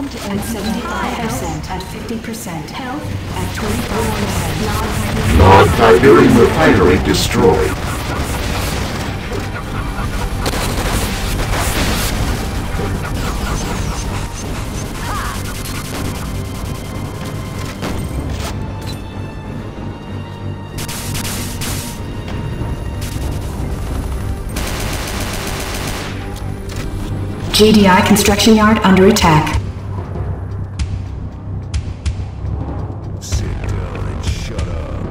at 75%, at 50%, health at 24%. Nod Tiberian Refinery destroyed. GDI construction yard under attack. Sit down and shut up.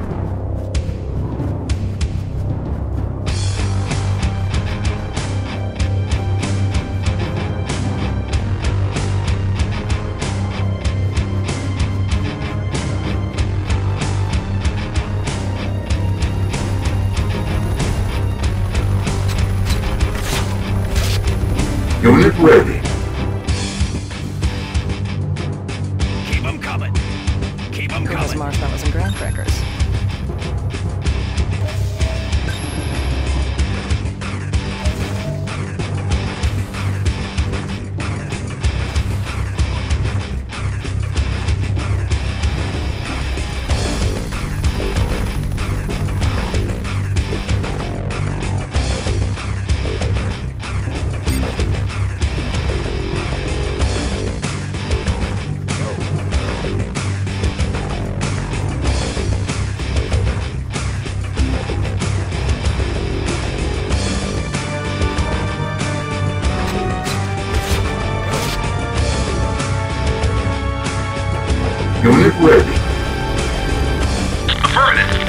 Unit ready. Keep them coming. Keep them Who has coming. marshmallows and graham crackers? Unit ready. Affirmative.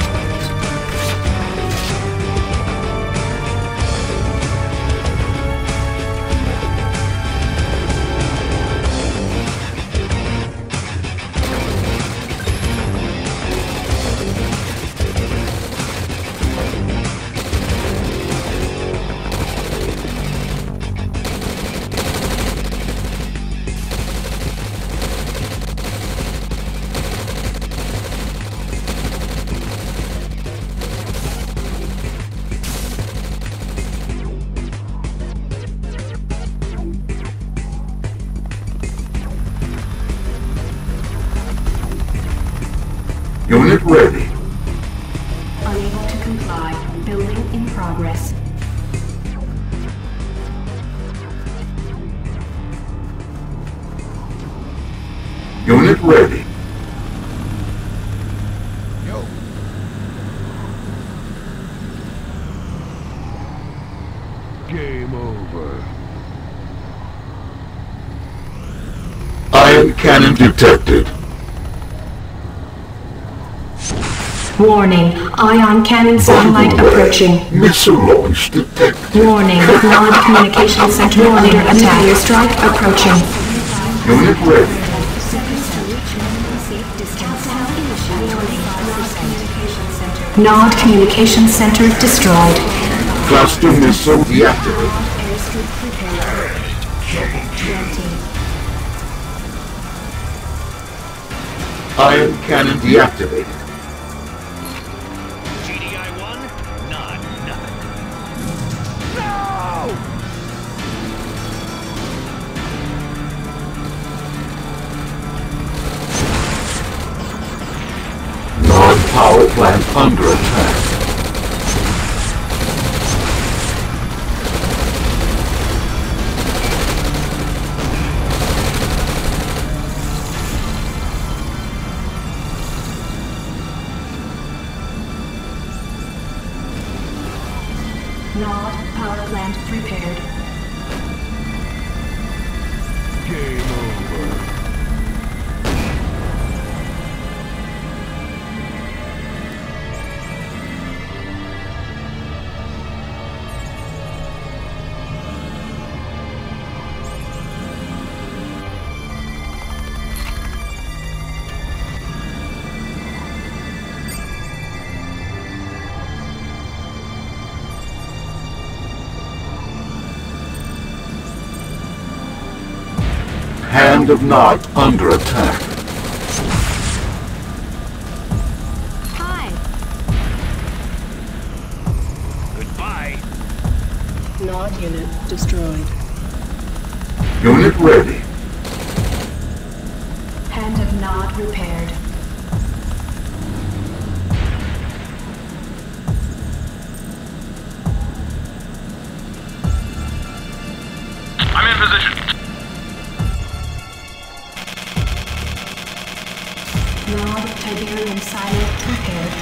Unit ready. Unable to comply. Building in progress. Unit ready. Yo. Game over. Ion cannon detected. Warning. Ion cannon sunlight approaching. Missile launch detected. Warning. Nod communication center under attack. Nuclear strike approaching. Unit ready. Nod communication center destroyed. Cluster missile deactivated. Ion cannon deactivated. GDI 1, Nod, nothing. Nod power plant under attack. Nod power plant prepared. Game over. Hand of Nod under attack. Hi. Goodbye. Nod unit destroyed. Unit ready. Nod repaired. I'm in position. Nod Tiberian silo repaired.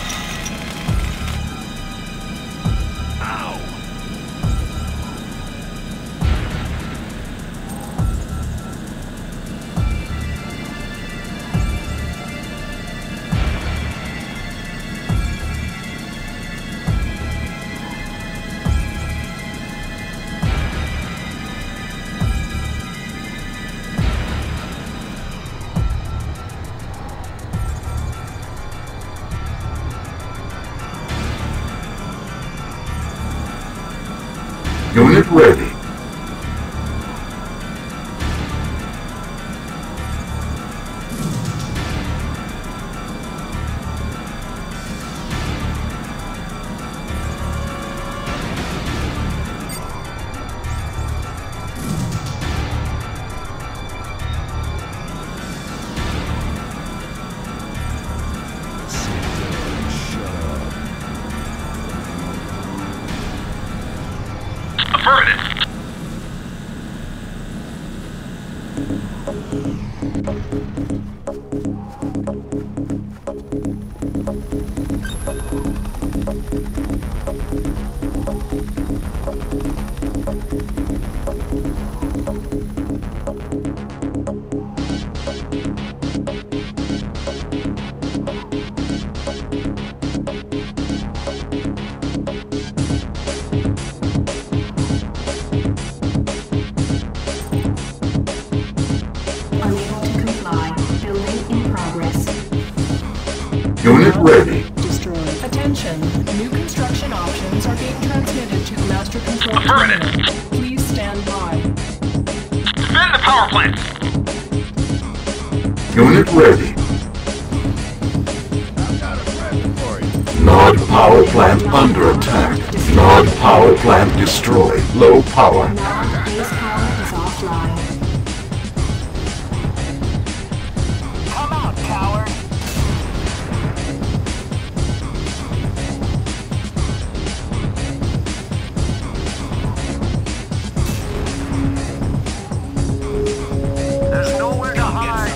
Unit ready. Affirmative. Unable to comply. Building in progress. Unit ready. Destroyed. Attention! New construction options are being transmitted to the Master Control Affirmative. Terminal. Please stand by. Defend the power plant. Unit ready. I've got a present for you. Nod power plant under attack. Nod power plant destroyed. Low power. Nod base power is offline. Come out, coward. There's nowhere to hide.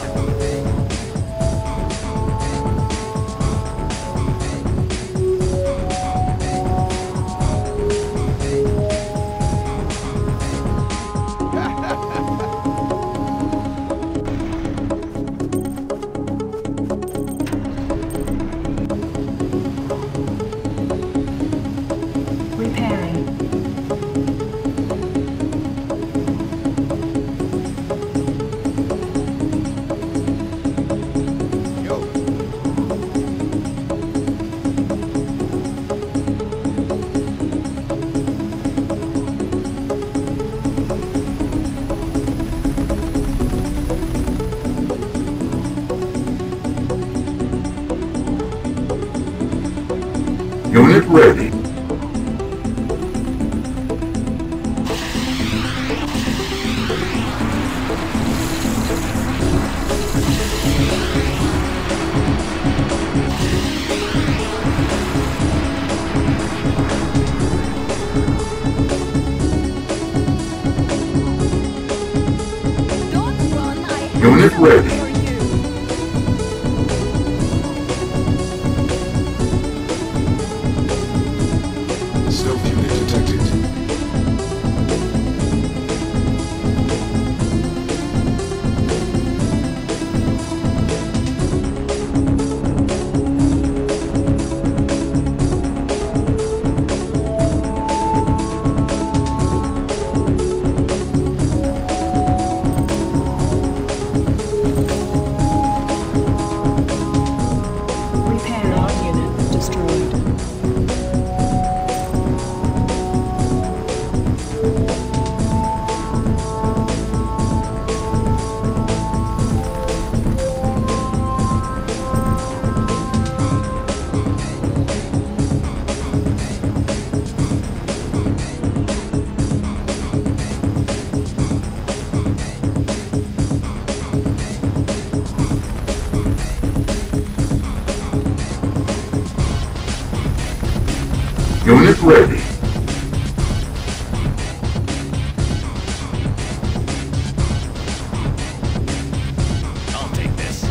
Repairing. Yo. Unit ready. Unit ready. Stealth unit detected. Unit ready. I'll take this.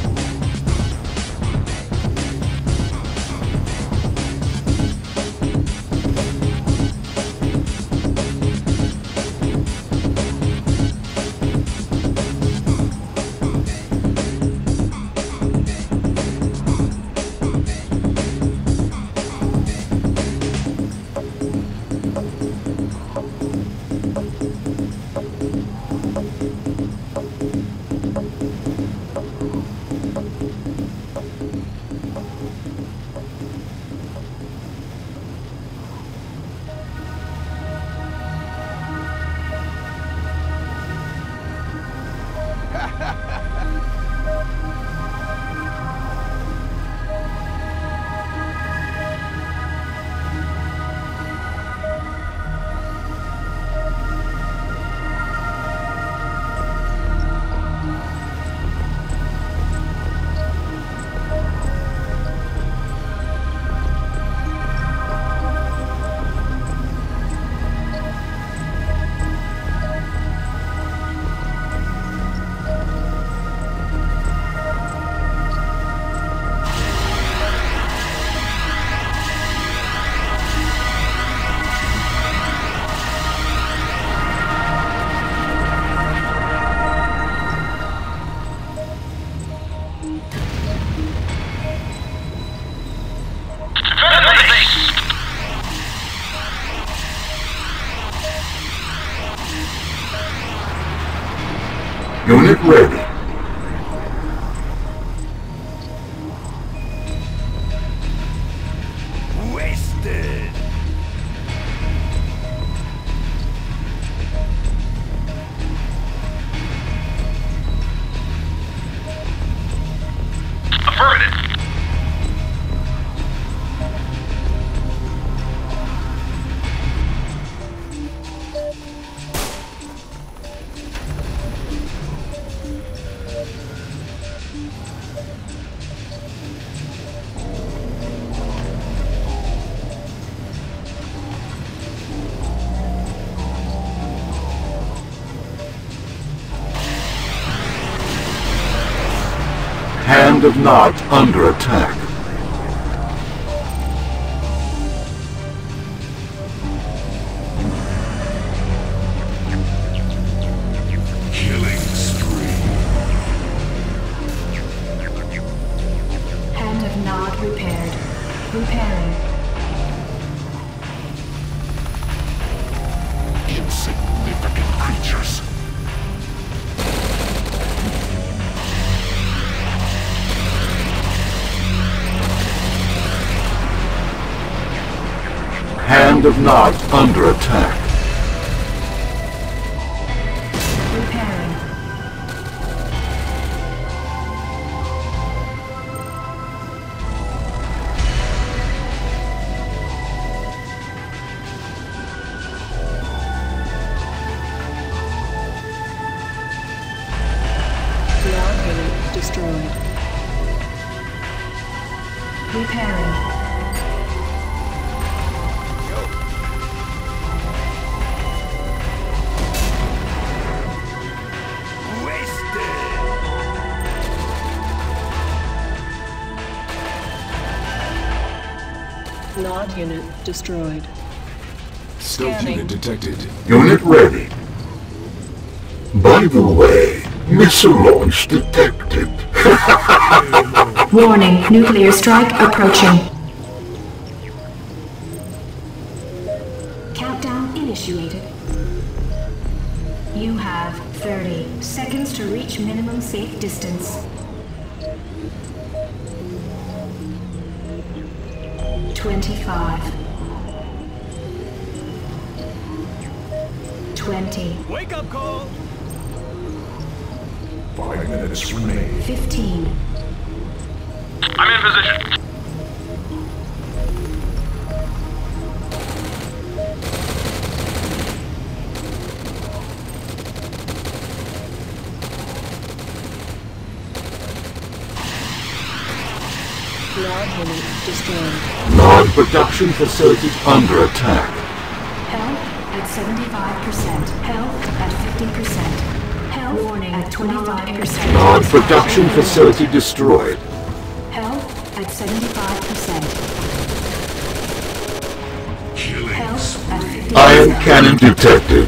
Unit ready. Wasted. Affirmative. Hand of Nod under attack. Killing spree. Hand of Nod repaired. Repairing. Insignificant creatures. Hand of Nod under attack. Repairing. Ground unit destroyed. Repairing. Nod unit destroyed. Stealth Scanning. unit detected. Unit ready. By the way, missile launch detected. Warning, nuclear strike approaching. Countdown initiated. You have 30 seconds to reach minimum safe distance. 25. 20. Wake up call. 5 minutes remain. 15. I'm in position. Nod unit destroyed. Nod production facility under attack. Health at 75%. Health at 50%. Health warning at 25%. Nod production facility destroyed. Health at 75%. Killing Health at 50%. Ion cannon detected.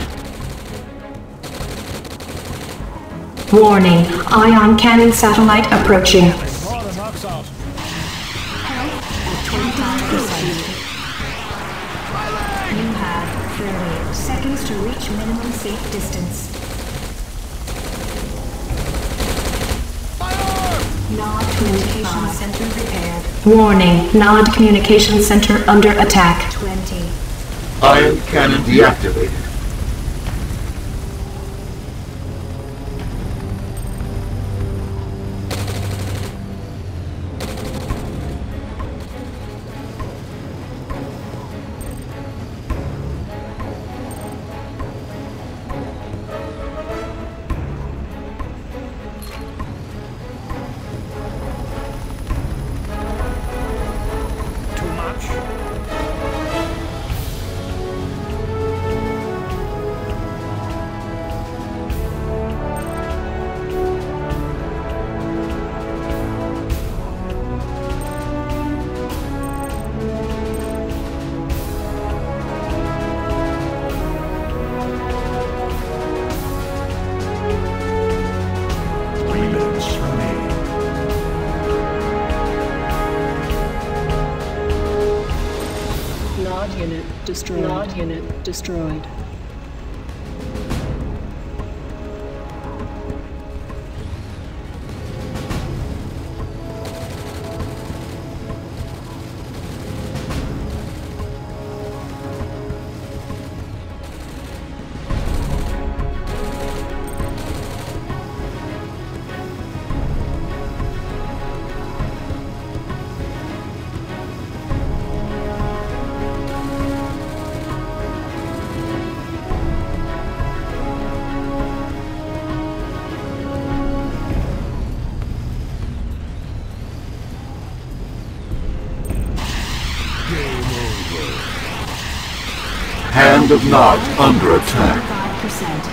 Warning, ion cannon satellite approaching. Health at 25%. You have 30 seconds to reach minimum safe distance. Nod communication center repaired. Warning, Nod communication center under attack. 20. Ion cannon deactivated. Too much? Nod unit destroyed. Nod unit destroyed. Hand of Nod under attack. 5%.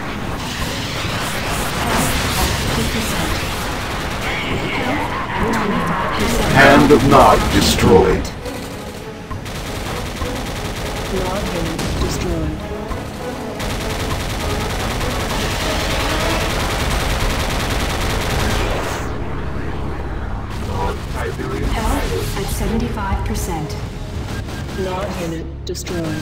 Hand of Nod destroyed. Nod unit destroyed. Tiberian Health at 75%. Nod unit destroyed.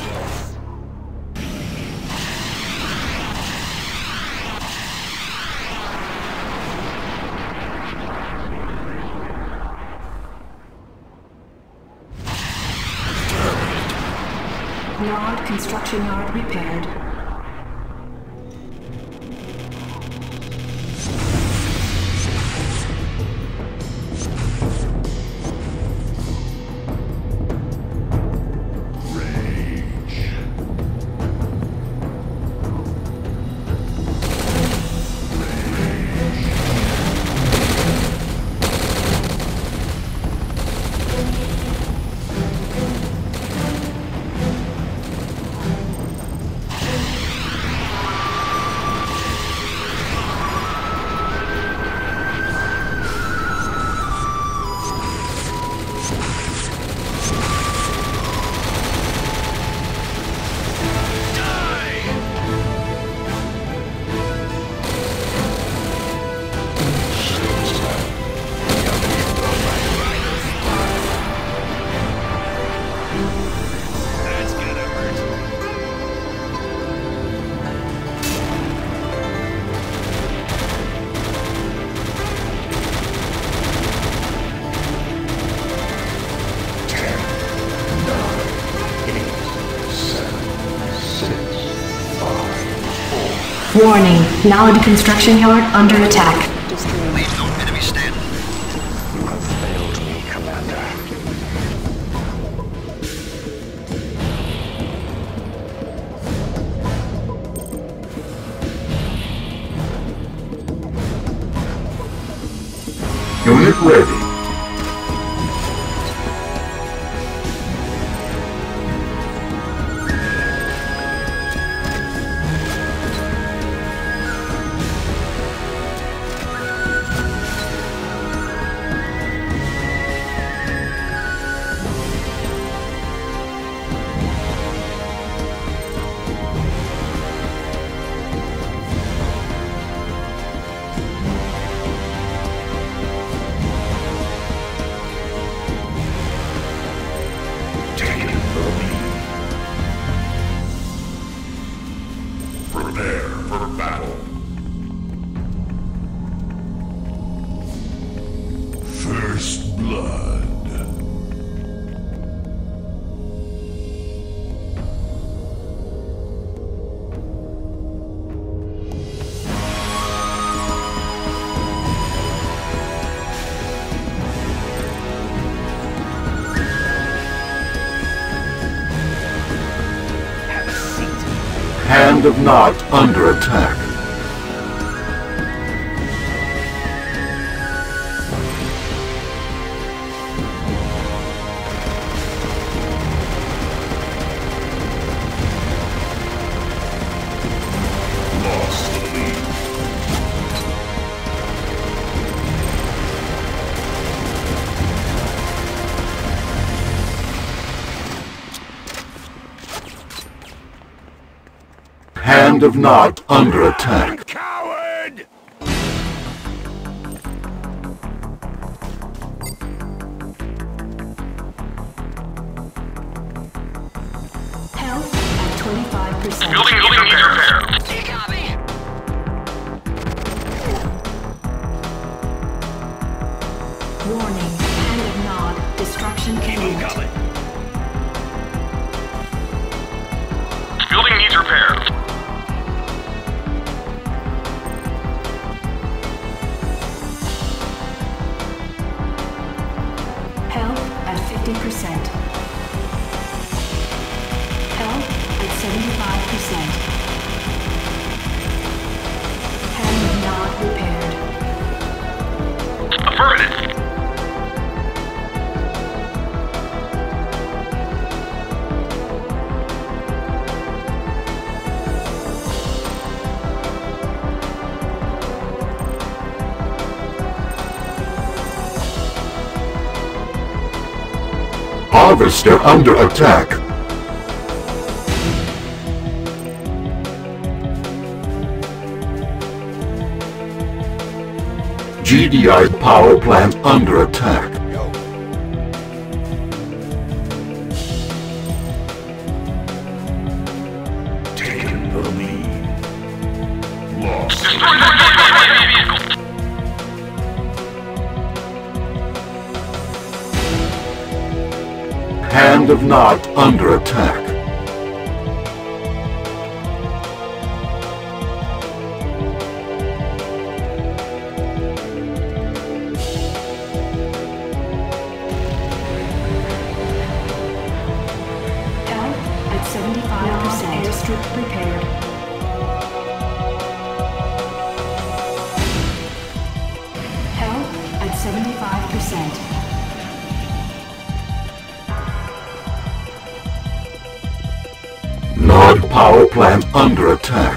Nod construction yard repaired. Warning, Nod construction yard under attack. Destroyed. Leave no enemy standing. You have failed me, Commander. Unit ready. blood. Have a seat. Hand of Nod under attack. Hand of Nod under attack. Coward! Health at 25%. Building needs repair. Copy. Warning. Hand of Nod. Destruction Keep 'em imminent. coming. Building needs repair. Health at 50%. Health at 75%. Hand of Nod repaired. Affirmative. Harvester under attack. GDI power plant under attack. Taking the lead. Lost. Destroy that vehicle. Hand of Nod under attack. Health at 75%. Airstrip prepared. Health at 75%. Nod power plant under attack.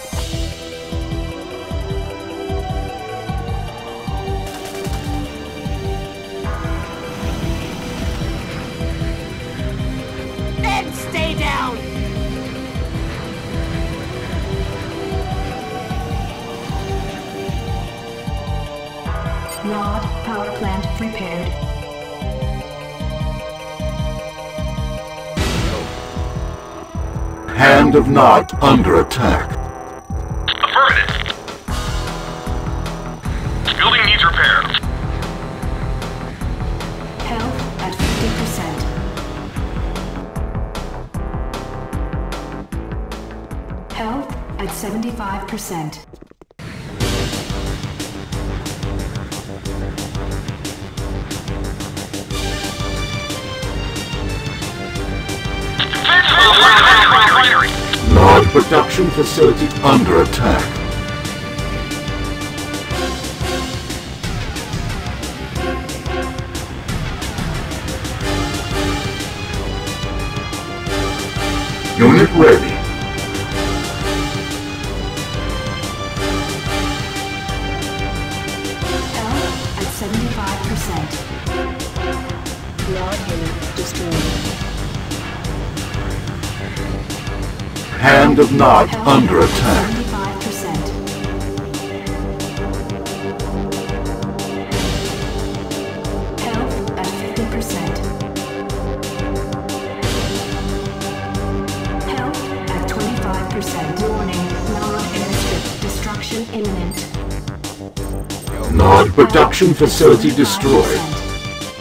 And stay down! Nod power plant repaired. Hand of Nod under attack. Affirmative. Building needs repair. Health at 50%. Health at 75%. Refinery. Nod production facility under attack. Unit ready. Health at 75%. Nod unit destroyed. Hand of Nod under attack. 75%. Health at 50%. Health at 25%. Warning, Nod airstrip destruction imminent. Nod production facility destroyed.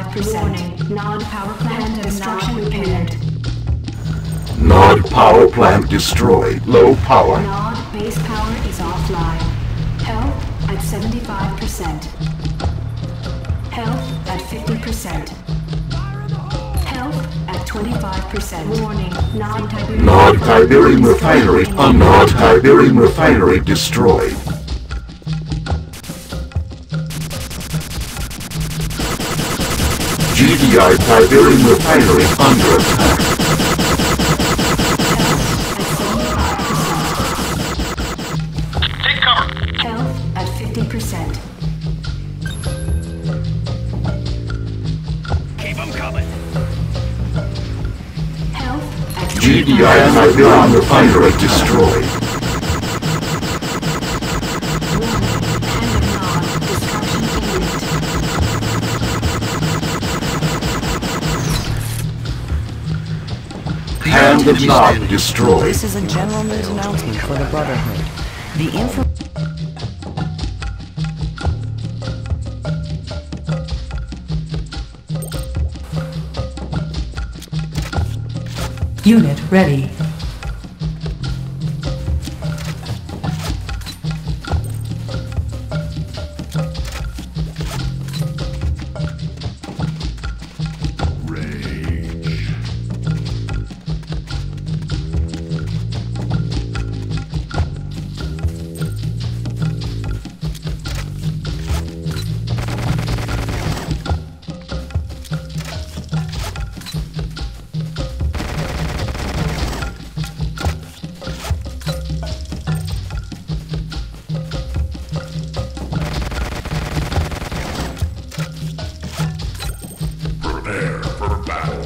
75%. Warning. Nod power plant destruction repaired. Nod power plant destroyed. Low power. Nod base power is offline. Health at 75%. Health at 50%. Health at 25%. Warning. Nod Tiberian Refinery. Nod Tiberian Refinery destroyed. GDI Tiberian Refinery under attack. Take cover. Health at 50%. Keep them coming. Health at GDI Tiberian Refinery destroyed. Hand of Nod destroyed. This is a general news announcement for the Brotherhood. The Unit ready. Prepare for battle.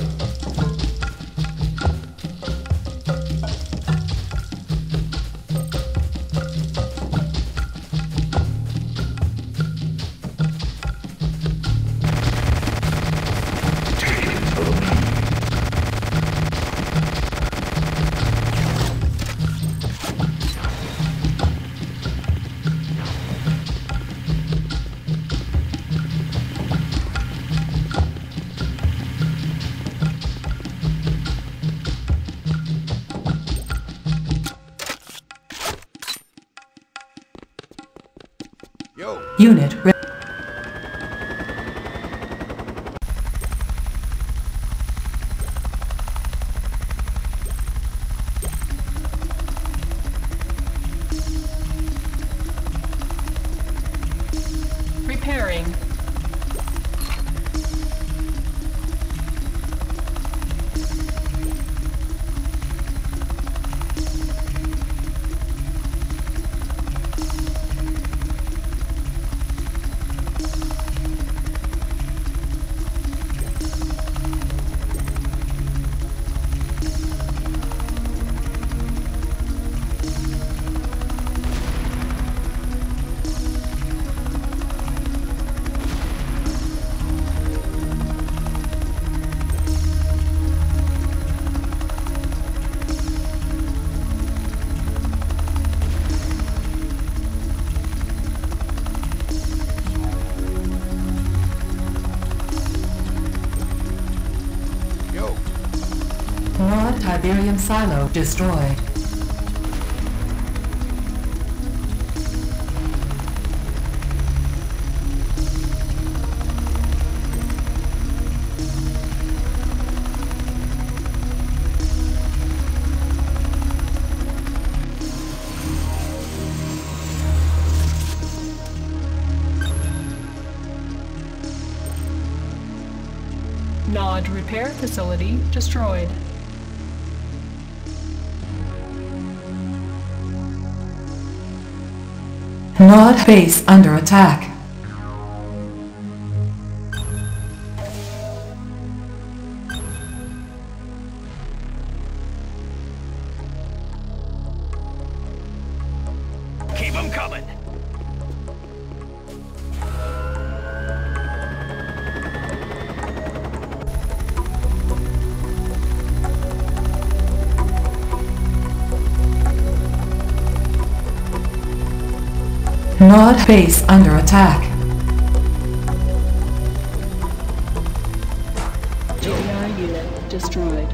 Unit ready. Repairing. Nod Tiberium silo destroyed. Nod repair facility destroyed. Nod base under attack. Keep them coming. Nod base under attack. destroyed.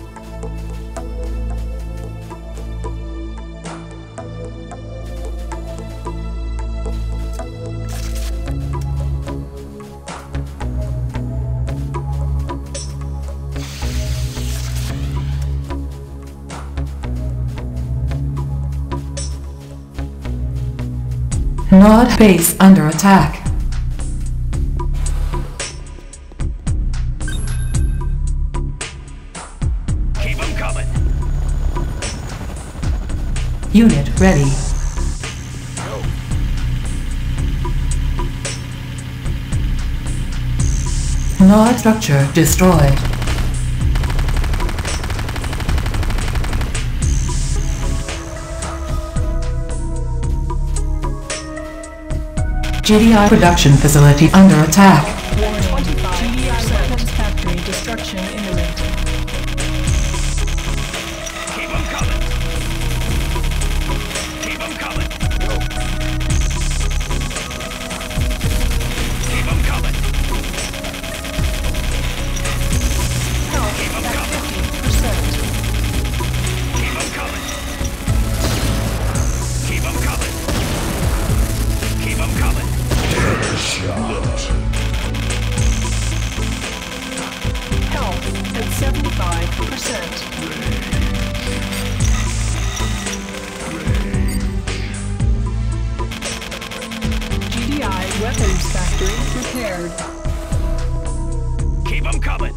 Nod base under attack. Keep 'em coming. Unit ready. Nod structure destroyed. GDI production facility under attack. 25 GDI weapons factory destruction imminent. Keep 'em coming. Keep 'em coming. Keep 'em coming. Health Keep 'em at coming. 50%. Keep 'em coming. Keep 'em coming. Keep 'em coming. Health at 75%. GDI weapons factory repaired. Keep 'em coming.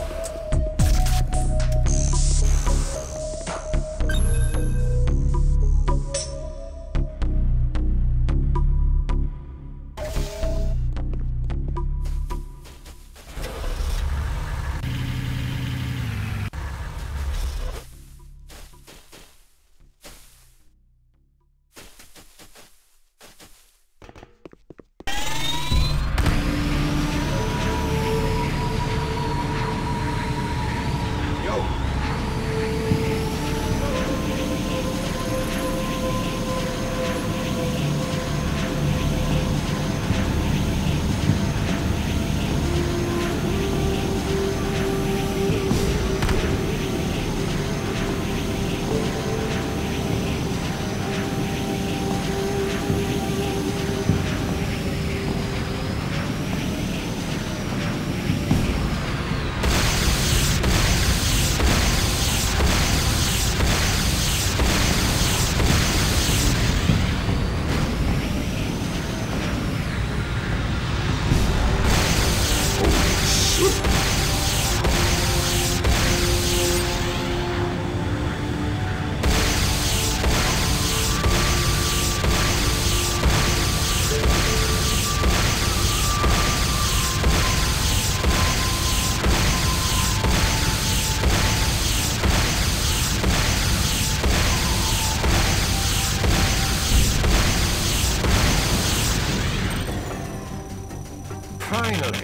Finally.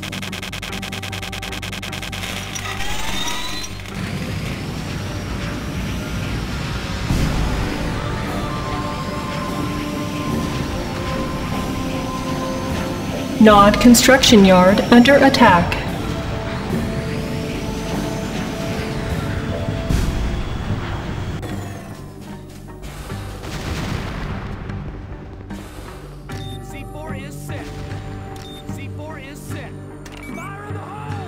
Nod construction yard under attack. C4 is set. C4 is set. Fire in the hole!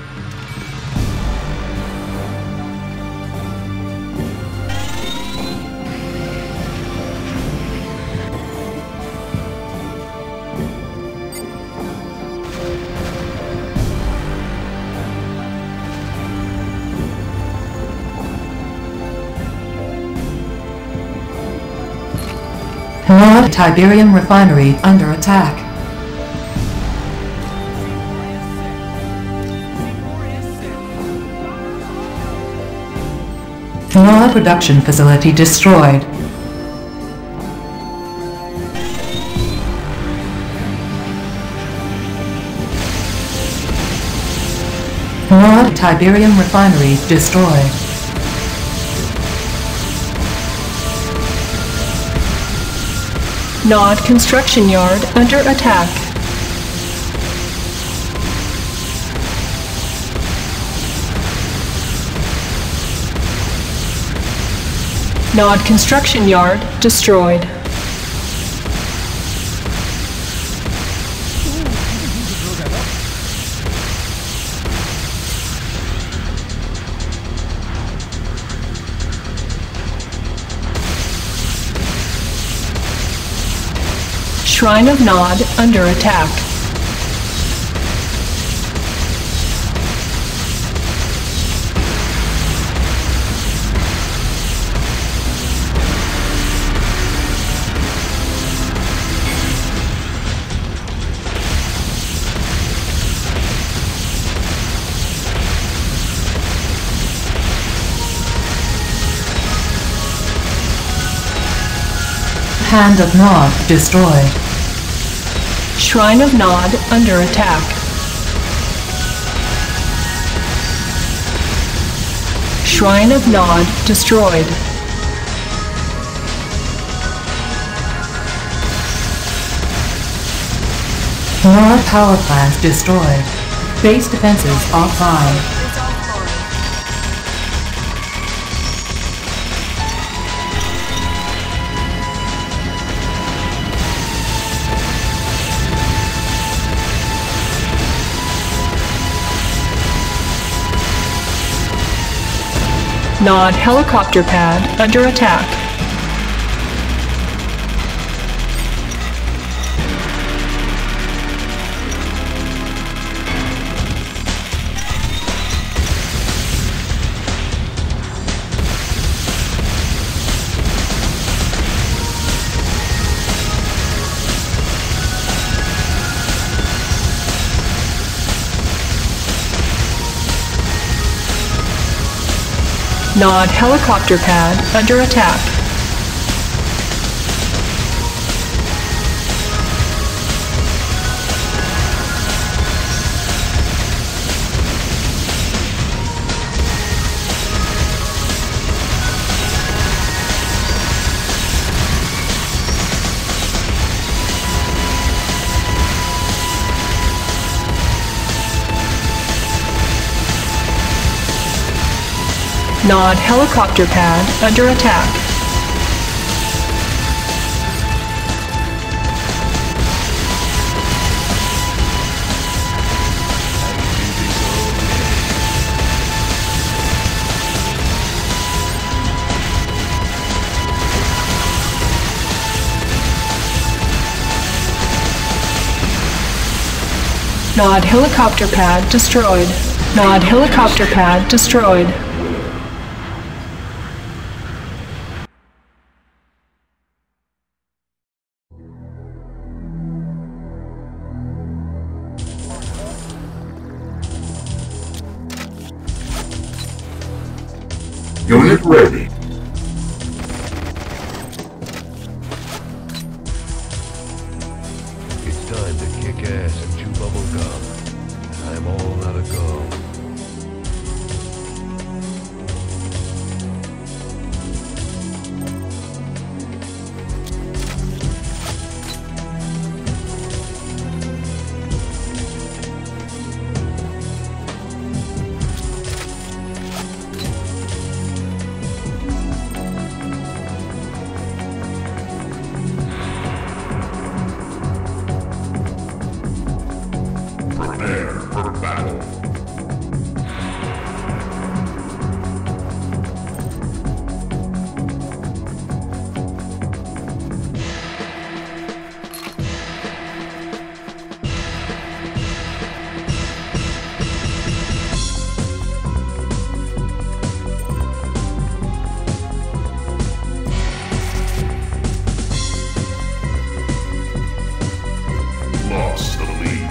Nod Tiberian Refinery under attack. Nod production facility destroyed. Nod Tiberian Refinery destroyed. Nod construction yard under attack. Nod construction yard destroyed. Shrine of Nod under attack. Hand of Nod destroyed. Shrine of Nod under attack. Shrine of Nod destroyed. Nod power plant destroyed. Base defenses offline. Nod helicopter pad under attack. Nod helicopter pad under attack. Nod helicopter pad under attack. Nod helicopter pad destroyed. Nod helicopter pad destroyed. Unit ready. It's time to kick ass and chew bubble gum. I'm all out of gum. Prepare for battle. Lost the lead.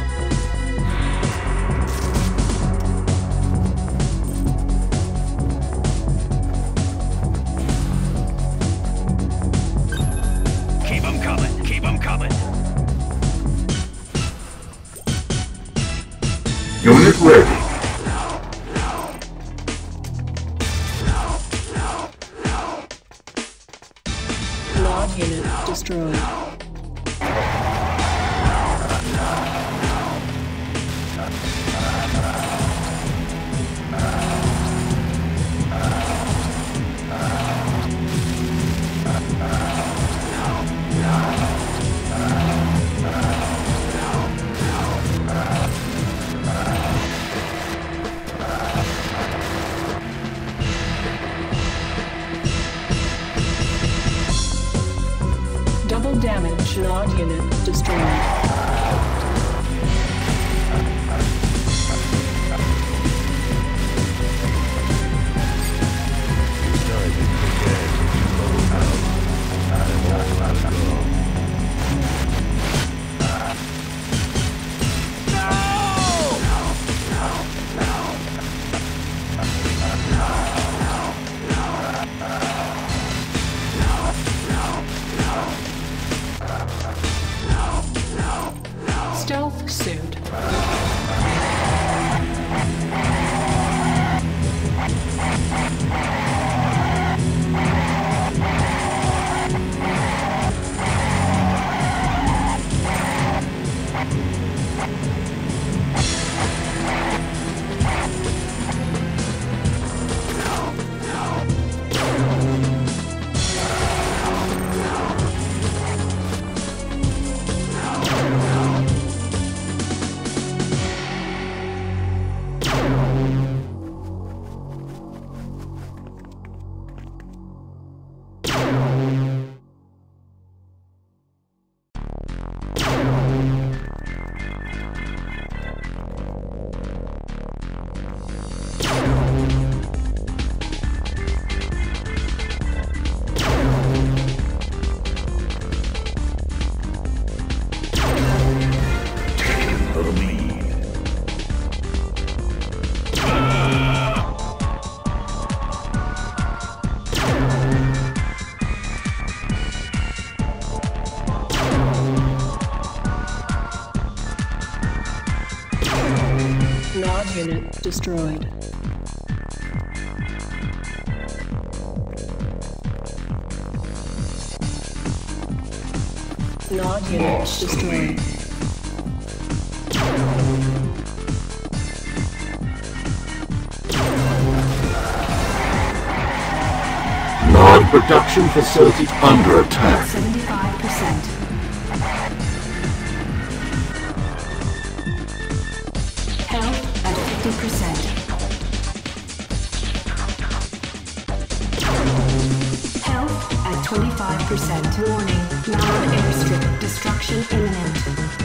Keep 'em coming. Keep 'em coming. Unit ready. Nod unit destroyed. stealth suit. Nod unit destroyed. Nod unit destroyed. Nod production facility under attack. 75%. Health at 50%. Health at 25%. Warning. Nod airstrip destruction imminent.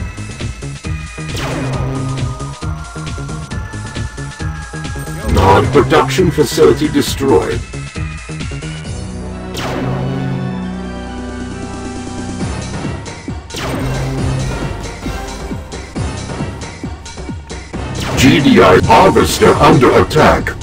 Nod production facility destroyed. GDI harvester under attack.